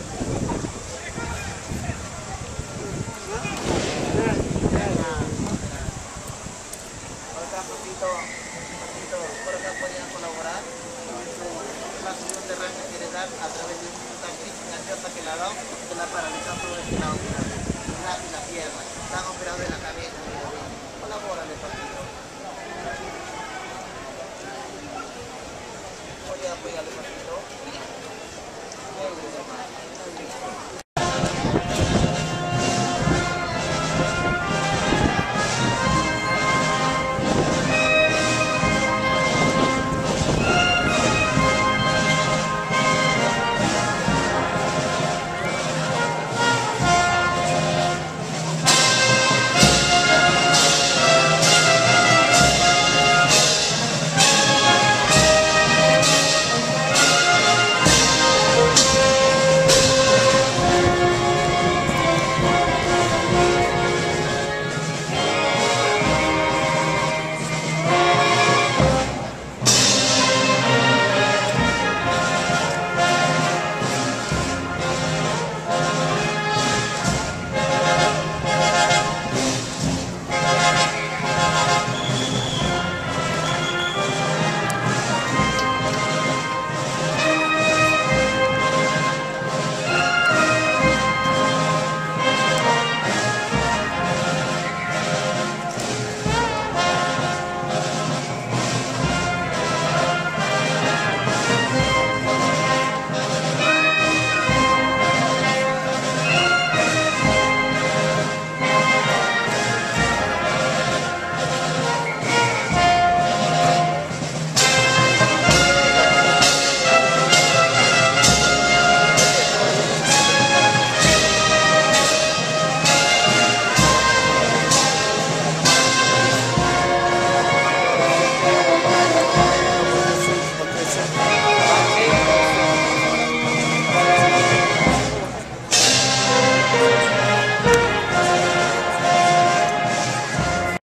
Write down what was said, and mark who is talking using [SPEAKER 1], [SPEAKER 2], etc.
[SPEAKER 1] Por acá podrían colaborar. La solución de red que quiere dar a través de un tanque hasta que la dado, que la paraliza todo este lado y la pierna. Están operados en la cabeza. Colabora el partido. Voy a apoyar el partido.